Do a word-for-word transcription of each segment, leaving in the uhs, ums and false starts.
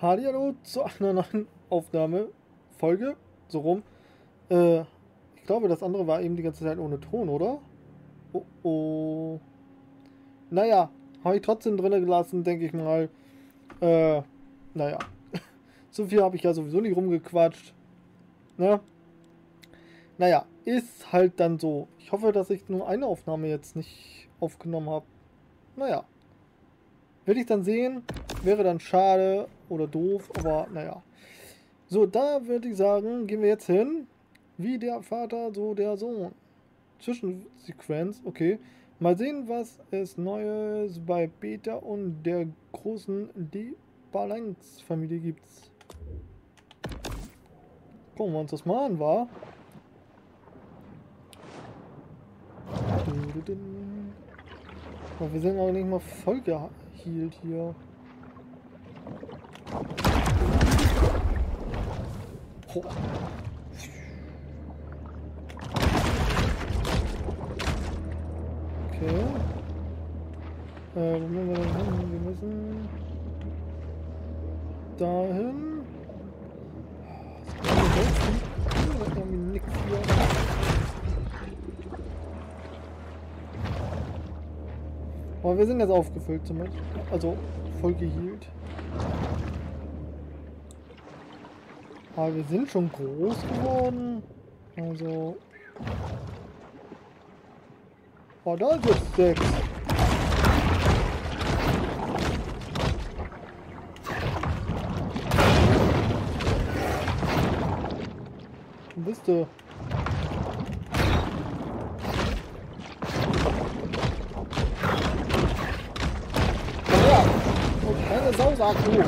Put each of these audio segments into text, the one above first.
Hallo zu einer neuen Aufnahme, Folge, so rum. Äh, ich glaube, das andere war eben die ganze Zeit ohne Ton, oder? Oh, oh. Naja, habe ich trotzdem drin gelassen, denke ich mal. Äh, naja. So viel habe ich ja sowieso nicht rumgequatscht. Ne? Naja, ist halt dann so. Ich hoffe, dass ich nur eine Aufnahme jetzt nicht aufgenommen habe. Naja. Werde ich dann sehen. Wäre dann schade oder doof, aber naja. So, da würde ich sagen, gehen wir jetzt hin. Wie der Vater, so der Sohn. Zwischensequenz, okay. Mal sehen, was es Neues bei Beta und der großen D-Balance-Familie gibt. Gucken wir uns das mal an, wa? Oh, wir sind auch nicht mal voll gehealt hier. Oh. Okay. Äh, wo müssen wir denn hin? Wir müssen dahin. Das ist irgendwie nix hier. Aber wir sind jetzt aufgefüllt zumindest. Also voll gehealt. Aber wir sind schon groß geworden. Also. Oh, da ist jetzt sechs. Wo bist du? Komm her! Und keine Sau, sagst du!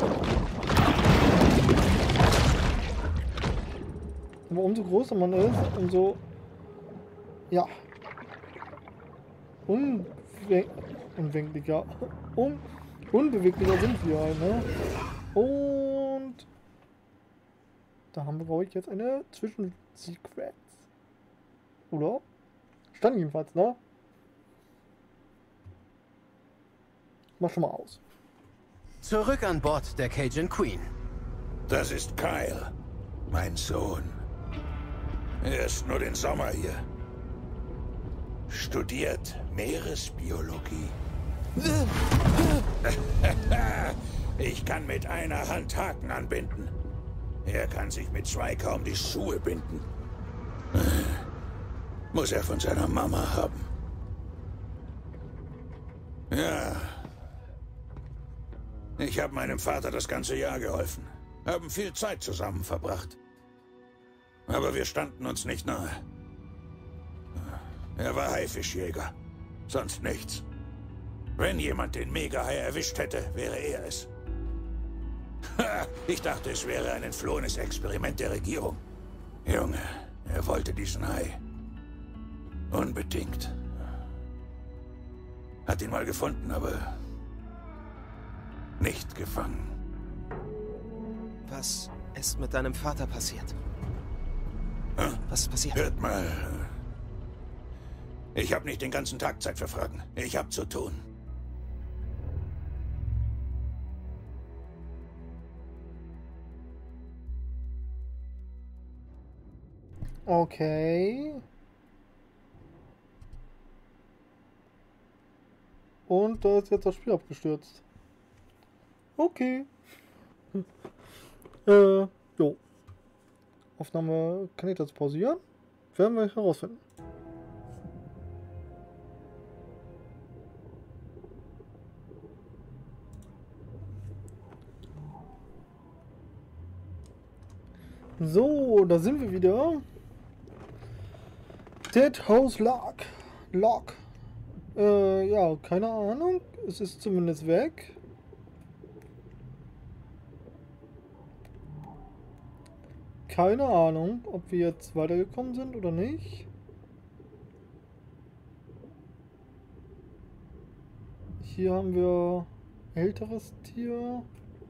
Aber umso größer man ist, umso. Ja. Unwe unwenglicher. Un unbeweglicher sind wir halt, ne? Und da haben wir, glaube ich, jetzt eine Zwischensequenz. Oder? Stand jedenfalls, ne? Mach schon mal aus. Zurück an Bord der Cajun Queen. Das ist Kyle, mein Sohn. Er ist nur den Sommer hier. Studiert Meeresbiologie. Ich kann mit einer Hand Haken anbinden. Er kann sich mit zwei kaum die Schuhe binden. Muss er von seiner Mama haben. Ja. Ich habe meinem Vater das ganze Jahr geholfen. Haben viel Zeit zusammen verbracht. Aber wir standen uns nicht nahe. Er war Haifischjäger. Sonst nichts. Wenn jemand den Mega-Hai erwischt hätte, wäre er es. Ich dachte, es wäre ein entflohenes Experiment der Regierung. Junge, er wollte diesen Hai. Unbedingt. Hat ihn mal gefunden, aber nicht gefangen. Was ist mit deinem Vater passiert? Was ist passiert? Hört mal. Ich habe nicht den ganzen Tag Zeit für Fragen. Ich habe zu tun. Okay. Und da ist jetzt das Spiel abgestürzt. Okay. Hm. Äh, jo. Aufnahme, kann ich das pausieren? Werden wir herausfinden. So, da sind wir wieder. Dead House Lock. Lock. Äh, ja, keine Ahnung. Es ist zumindest weg. Keine Ahnung, ob wir jetzt weitergekommen sind oder nicht. Hier haben wir älteres Tier.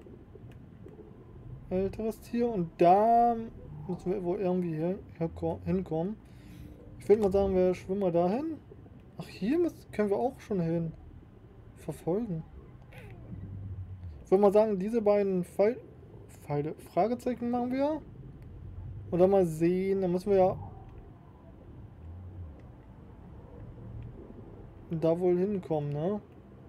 Älteres Tier und da müssen wir wohl irgendwie hin, hinkommen. Ich würde mal sagen, wir schwimmen mal dahin. Ach, hier müssen, können wir auch schon hin. Verfolgen. Ich würde mal sagen, diese beiden Fall Pfeile. Fragezeichen machen wir. Und dann mal sehen, dann müssen wir ja da wohl hinkommen, ne?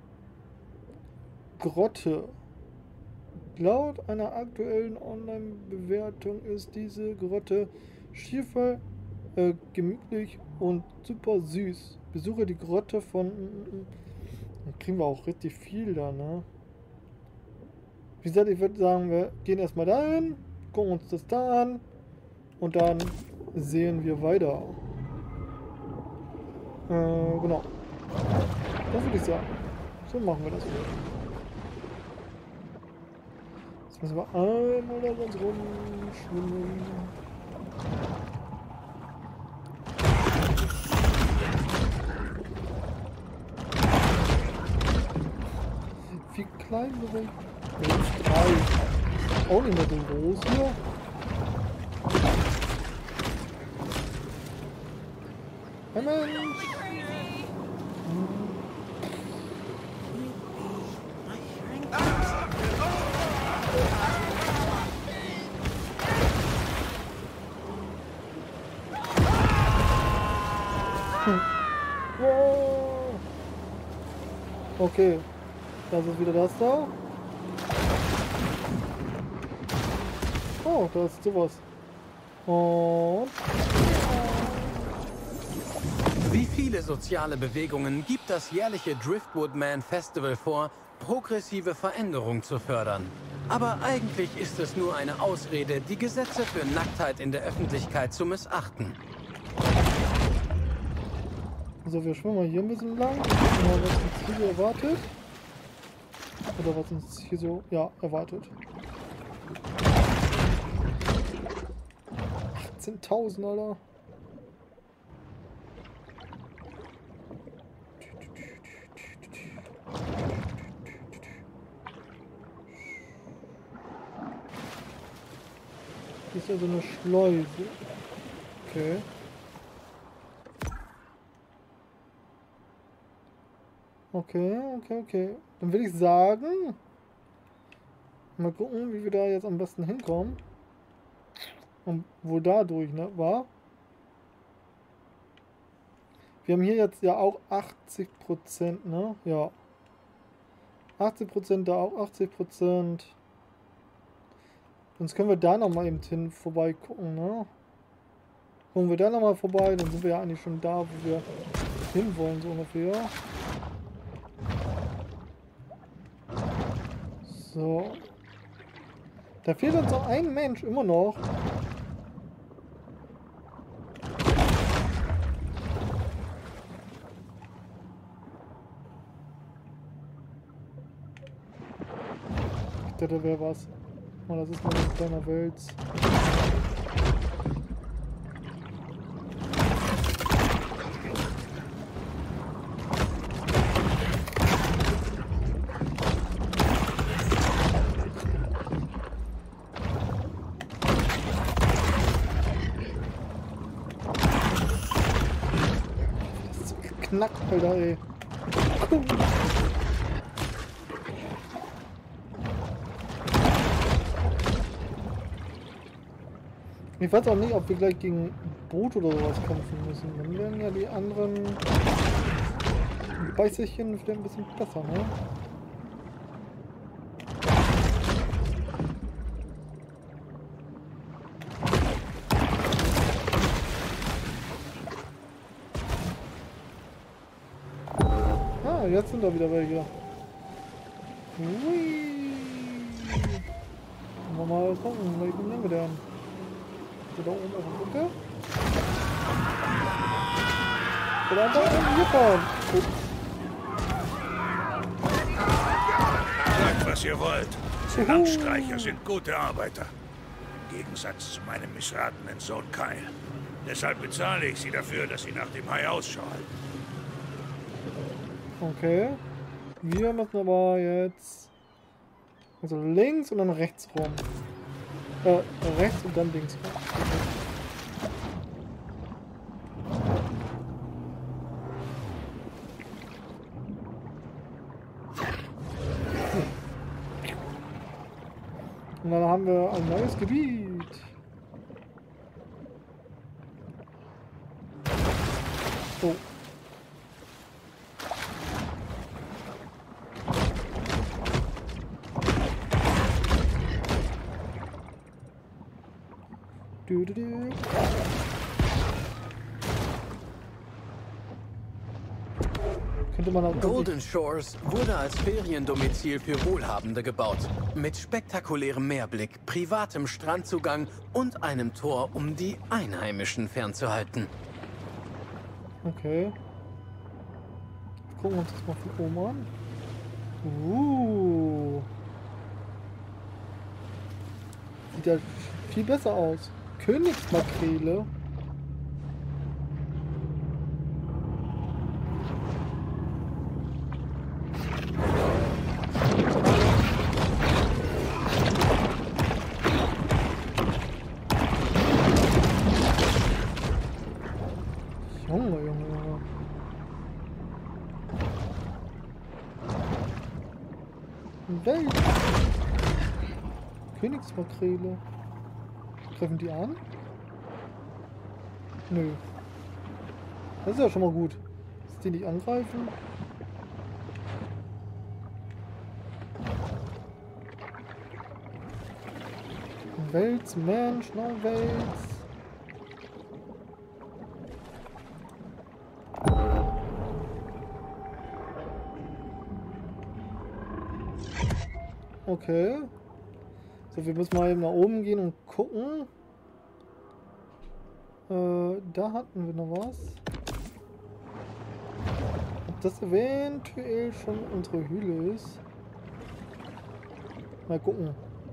Grotte. Laut einer aktuellen Online-Bewertung ist diese Grotte schiefvoll, äh, gemütlich und super süß. Besuche die Grotte von... Dann kriegen wir auch richtig viel da, ne? Wie gesagt, ich würde sagen, wir gehen erstmal dahin, gucken uns das da an und dann sehen wir weiter. Äh, genau. Das würde ich sagen. So machen wir das. Jetzt müssen wir einmal da ganz rumschwimmen. Wie klein sind wir? Jetzt drei. Auch nicht mehr so groß hier. Hey Mensch! Wow. Okay, das ist wieder das da. Oh, da ist sowas. Und wie viele soziale Bewegungen gibt das jährliche Driftwood Man Festival vor, progressive Veränderung zu fördern? Aber eigentlich ist es nur eine Ausrede, die Gesetze für Nacktheit in der Öffentlichkeit zu missachten. so, wir schwimmen mal hier ein bisschen lang. Gucken mal, was uns hier so erwartet. Oder was uns hier so, ja, erwartet. achtzehntausend, Alter. Hier ist ja so eine Schleuse. Okay. Okay, okay, okay. Dann würde ich sagen, mal gucken, wie wir da jetzt am besten hinkommen. Und wo da durch, ne, war. Wir haben hier jetzt ja auch achtzig Prozent, ne? Ja. achtzig Prozent, da auch achtzig Prozent. Sonst können wir da nochmal eben hin vorbei gucken, ne? Gucken wir da nochmal vorbei, dann sind wir ja eigentlich schon da, wo wir hin wollen, so ungefähr. So. Da fehlt uns noch ein Mensch, immer noch. Ich dachte, wer was. Oh, das ist nur ein kleiner Wels. Knackt, Alter, ey. Ich weiß auch nicht, ob wir gleich gegen Boot oder sowas kämpfen müssen. Dann werden ja die anderen Beißerchen vielleicht ein bisschen besser, ne? Ah, jetzt sind da wieder welche. Hui. Wollen wir mal gucken, welchen nehmen wir denn? Da oben auf der Brücke. Oder einfach hier fahren. Sagt, was ihr wollt. Landstreicher sind gute Arbeiter. Im Gegensatz zu meinem missratenen Sohn Kyle. Deshalb bezahle ich sie dafür, dass sie nach dem Hai Ausschau halten. Okay. Wir müssen aber jetzt also links und dann rechts rum. Äh, rechts und dann links rum. Und dann haben wir ein neues Gebiet. Oh. Du, du, du. Könnte man auch Golden Shores wurde als Feriendomizil für Wohlhabende gebaut. Mit spektakulärem Meerblick, privatem Strandzugang und einem Tor, um die Einheimischen fernzuhalten. Okay. Gucken wir uns das mal von oben an. Uh. Sieht ja viel besser aus. Königsmakrele. Junge, Junge, Junge. Welt. Königsmakrele. Treffen die an? Nö. Das ist ja schon mal gut. Dass die nicht angreifen. Wels, Mensch, na Wels. Okay. So, wir müssen mal eben nach oben gehen und gucken. Äh, da hatten wir noch was. Ob das eventuell schon unsere Höhle ist? Mal gucken.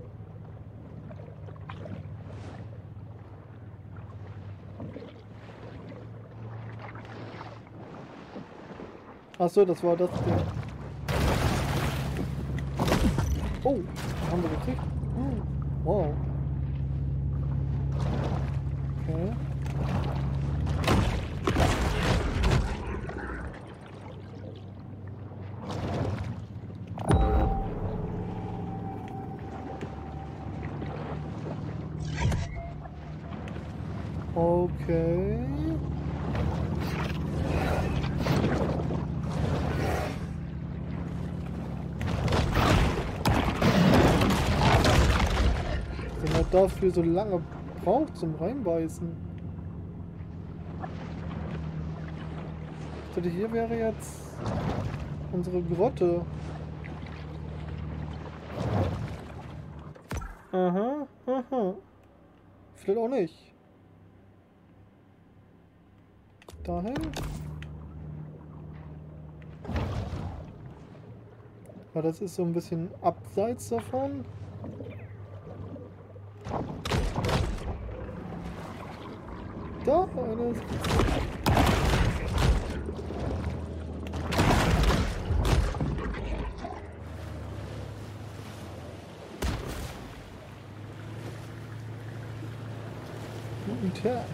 Achso, das war das Ding. Oh, haben wir gekriegt. Hm, wow. Okay. Okay. Wenn er dafür so lange braucht zum Reinbeißen. Ich dachte, hier wäre jetzt unsere Grotte. Aha, aha. Vielleicht auch nicht. Dahin. Aber das ist so ein bisschen abseits davon. Da eine. Guten Tag.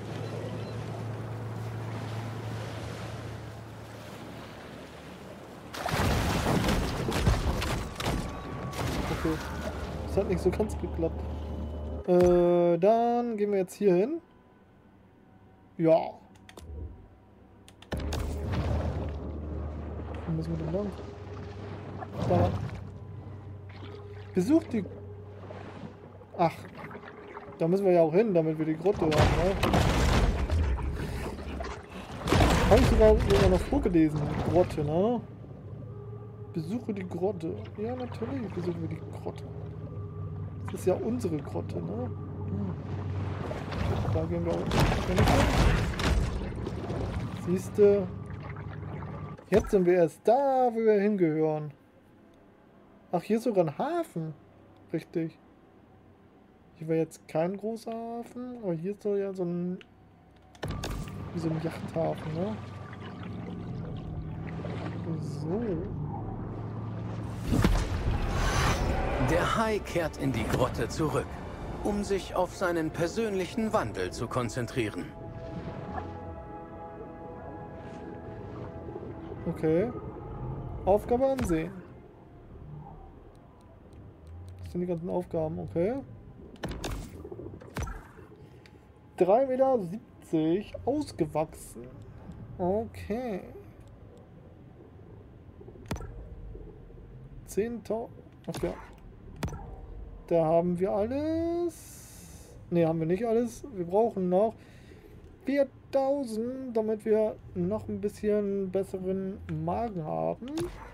Okay, das hat nicht so ganz geklappt. Äh, dann gehen wir jetzt hier hin. Ja. Wo müssen wir denn lang? Da. Besucht die... Ach. Da müssen wir ja auch hin, damit wir die Grotte haben, ne? Habe ich sogar, sogar noch vorgelesen. Die Grotte, ne? Besuche die Grotte. Ja, natürlich besuchen wir die Grotte. Das ist ja unsere Grotte, ne? Hm. Da gehen wir auch. Siehst du? Jetzt sind wir erst da, wo wir hingehören. Ach, hier ist sogar ein Hafen. Richtig. Hier war jetzt kein großer Hafen, aber hier ist so ja so ein... wie so ein Yachthafen, ne? So. Der Hai kehrt in die Grotte zurück, um sich auf seinen persönlichen Wandel zu konzentrieren. Okay. Aufgabe ansehen. sind die ganzen Aufgaben, okay. drei Meter siebzig ausgewachsen. Okay. zehntausend. Okay. Da haben wir alles. Ne, haben wir nicht alles. Wir brauchen noch viertausend, damit wir noch ein bisschen besseren Magen haben.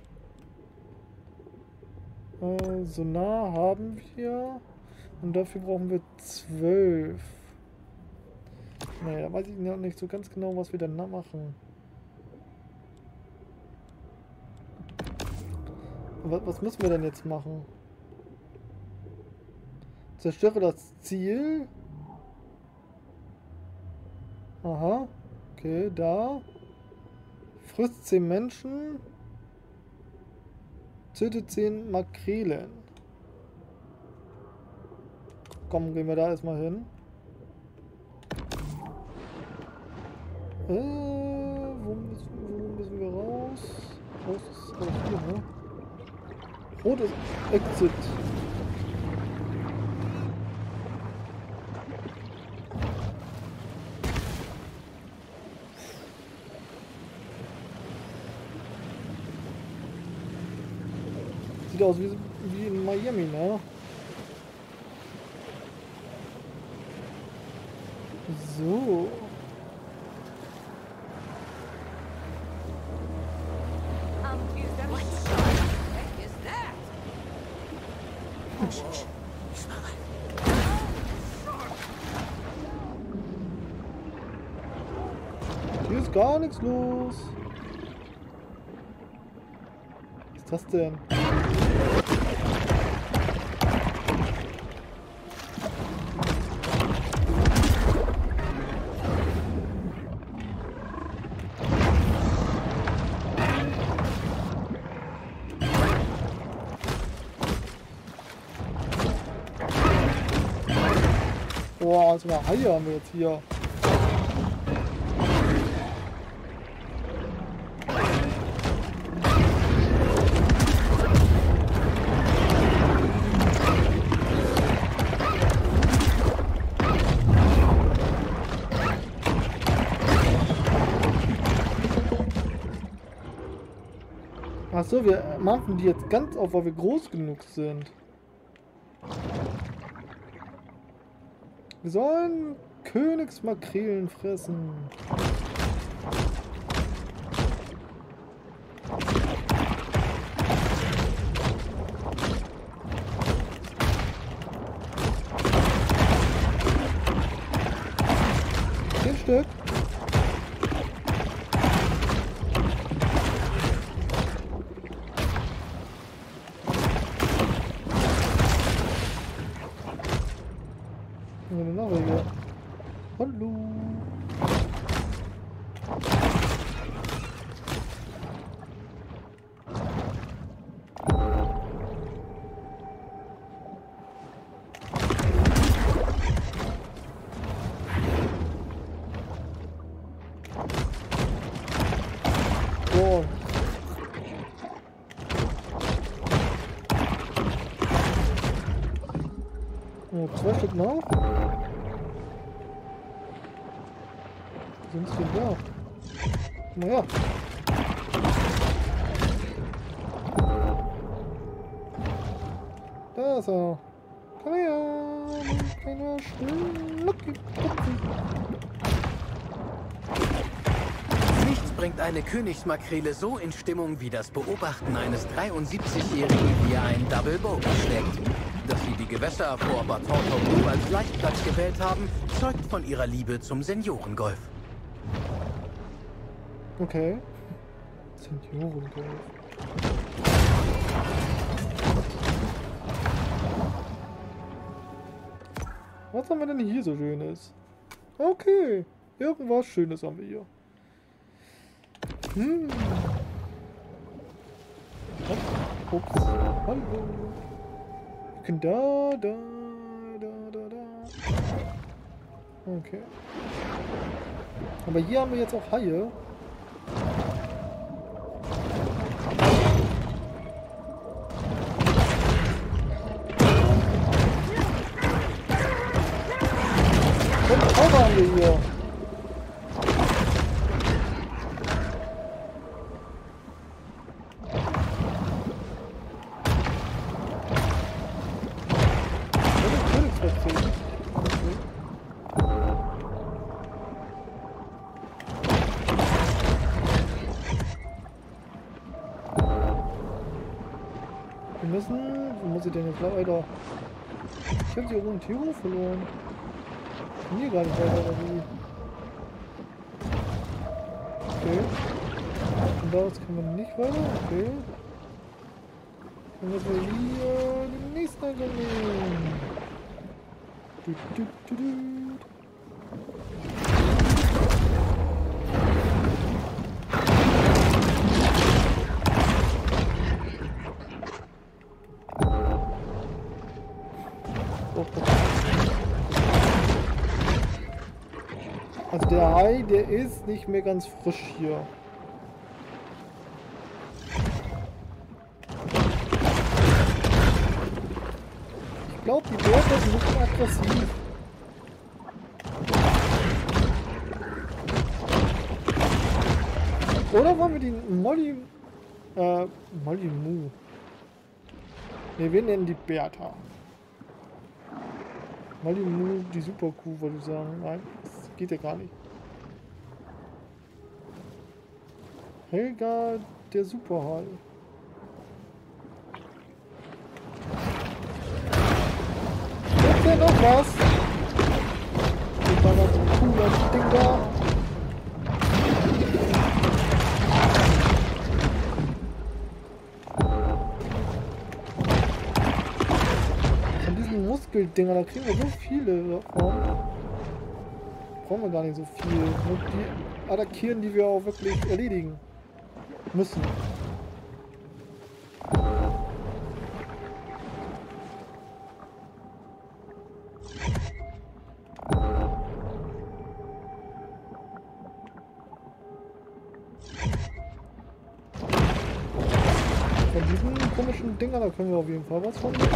Äh, Sonar haben wir. Und dafür brauchen wir zwölf. Naja, da weiß ich noch nicht so ganz genau, was wir dann machen. Was, was müssen wir denn jetzt machen? Zerstöre das Ziel. Aha. Okay, da. Frisst zehn Menschen. Tötet zehn Makrelen. Komm, gehen wir da erstmal hin. Äh, wo müssen, wo müssen wir raus? Raus ist alles hier, ne? Rot ist Exit. Sieht aus wie, wie in Miami, ne? So. Hier ist gar nichts los. Was ist das denn? Boah, sogar Haie haben wir jetzt hier. Achso, wir machen die jetzt ganz auf, weil wir groß genug sind. Wir sollen Königsmakrelen fressen. Zehn Stück. Hallo. So. Ja, zwei Stück noch. Sind sie denn da? Komm mal her. Da ist er. Komm her. Kleiner Schnucki. Nichts bringt eine Königsmakrele so in Stimmung wie das Beobachten eines dreiundsiebzigjährigen, wie er einen Double Bogey schlägt. Dass sie die Gewässer vor Baton-Rouge als Leichtplatz gewählt haben, zeugt von ihrer Liebe zum Seniorengolf. Okay. Seniorengolf. Was haben wir denn hier so Schönes? Okay. Irgendwas Schönes haben wir hier. Hm. Ups. Hallo. Wir können da, da, da, da, da. Okay. Aber hier haben wir jetzt auch Haie. Taucher haben wir hier. Wir müssen... Wo muss ich denn jetzt weiter? Alter. Ich habe die Orientierung verloren. Ich kann hier gar nicht weiter, oder wie? Okay. Und daraus kann man nicht weiter, okay. Dann müssen wir hier den nächsten Eingang nehmen. Du, du, du, du. Also der Hai, der ist nicht mehr ganz frisch hier. Ich glaube, die Bärte sind ein bisschen aggressiv. Oder wollen wir die Molly... Äh, Molly Moo. Ne, wir nennen die Bertha. Molly Moo, die Superkuh, wollte ich sagen. Nein, das geht ja gar nicht. Helga, der Superhai. Ist ja noch was? Das war das coole Ding da. Von diesen Muskeldinger, da kriegen wir so viele davon. Brauchen wir gar nicht so viel. Nur die attackieren, die wir auch wirklich erledigen müssen. Von diesen komischen Dinger, da können wir auf jeden Fall was von mitnehmen.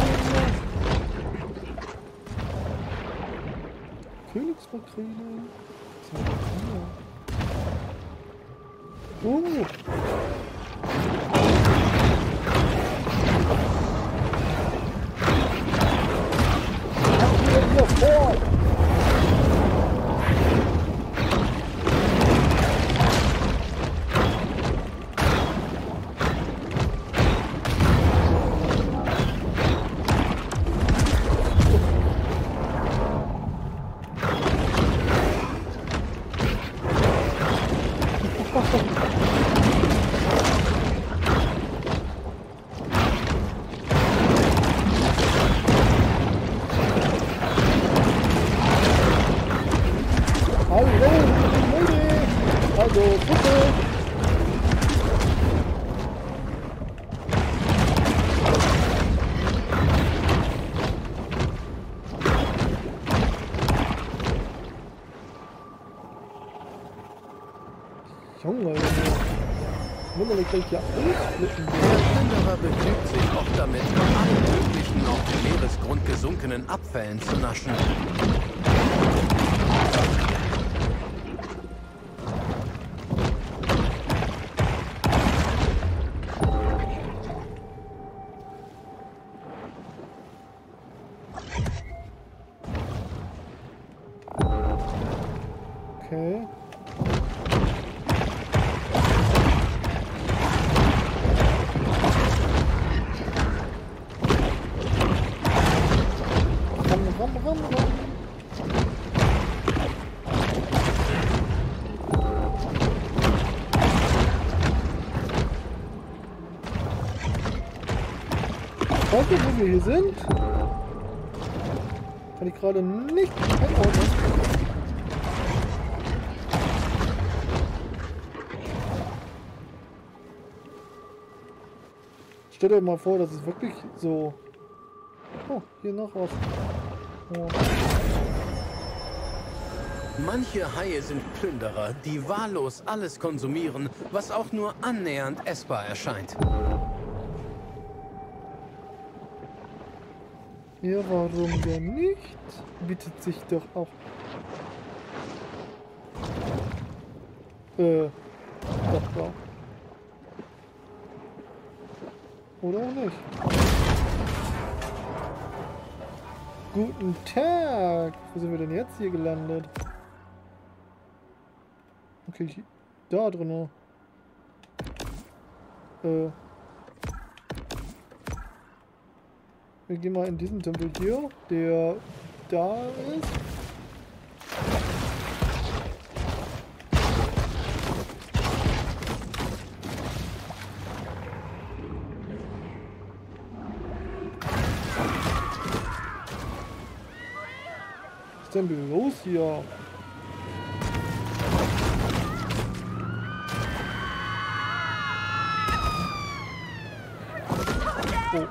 Königsmakrele. Uh. Was geht hier vor? Also, Fussel! Junge, wunderlich, dass ich ja ausflippen will. Der Plünderer begnügt sich oft damit, von allen möglichen auf dem Meeresgrund gesunkenen Abfällen zu naschen. Okay. Ram, ram, ram, ram. Weißt du, wo wir hier sind? Kann ich gerade nicht einordnen. Stell dir mal vor, das ist wirklich so... Oh, hier noch was. Oh. Manche Haie sind Plünderer, die wahllos alles konsumieren, was auch nur annähernd essbar erscheint. Ja, warum denn nicht? Bietet sich doch auch Äh, doch, da. Oder auch nicht. Guten Tag! Wo sind wir denn jetzt hier gelandet? Okay, hier, da drin. Äh. Wir gehen mal in diesen Tempel hier, der da ist. Was ist denn los hier? Oh.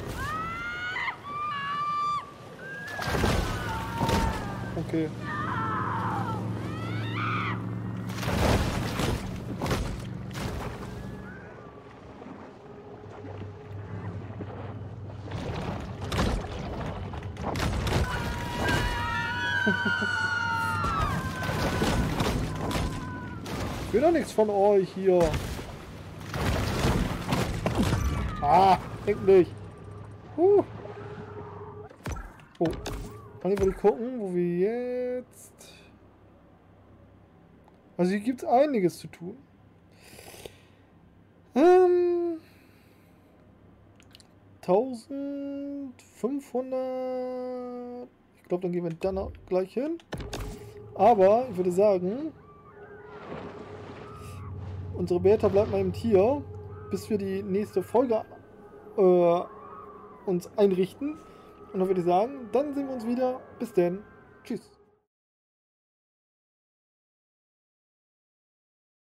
Okay. Ich will doch nichts von euch hier. Ah, endlich. Huh. Oh. Kann ich mal gucken, wo wir jetzt... Also hier gibt es einiges zu tun. Ähm... eintausendfünfhundert... Ich glaube, dann gehen wir dann auch gleich hin. Aber ich würde sagen... Unsere Beta bleibt mal im Tier, bis wir die nächste Folge äh, uns einrichten. Und dann würde ich sagen, dann sehen wir uns wieder. Bis denn. Tschüss.